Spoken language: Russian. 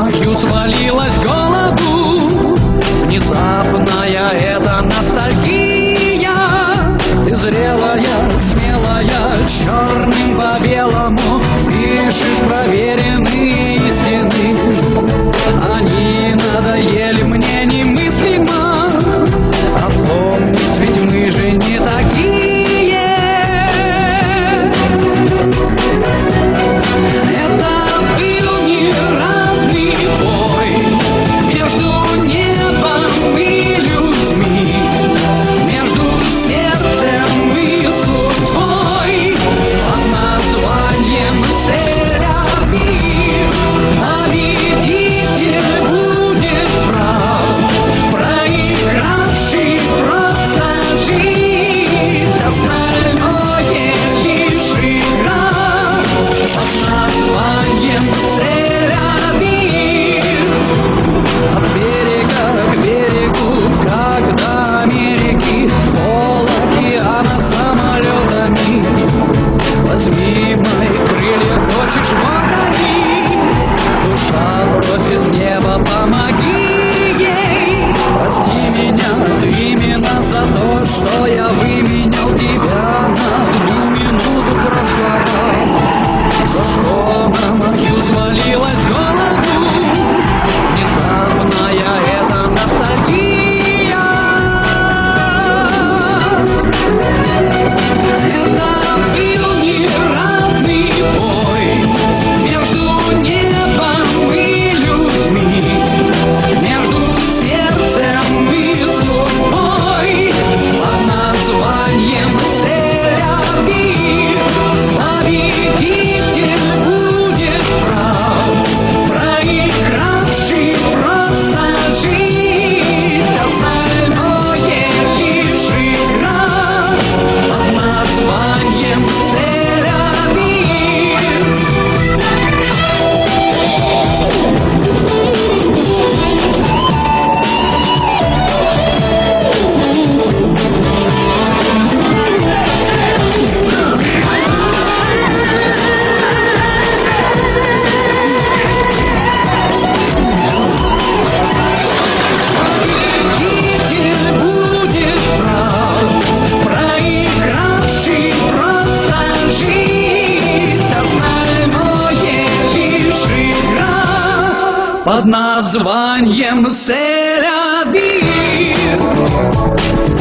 мою свалилась в голову внезапная эта ностальгия. Ты зрелая, смелая, черным по белому пишешь проверенные истины. Они надоели мне немыслимо. Опомнись, ведь мы же не такие. Это был неравный бой между небом и людьми, между сердцем и судьбой, под названием «Сель-Авив». Победитель будет прав, проигравший просто жить, остальное лишь игра под названием «Сель-Авив». От берега к берегу, как до Америки, пол океана самолетами. Возьми мои крылья, хочешь, вот они. Душа просит в небо, помоги ей. Прости меня, ты именно за то, что я выменял тебя на одну минуту прошлого. За что на мою свалилась в голову внезапная эта ностальгия. Это был неравный бой между небом и людьми, между сердцем и судьбой, под названием «Сель-Авив». Победитель будет прав, проигравший просто жить, остальное лишь игра под названием «Сель-Авив». Победитель будет прав, проигравший просто жить, остальное лишь игра под названием «Сель-Авив».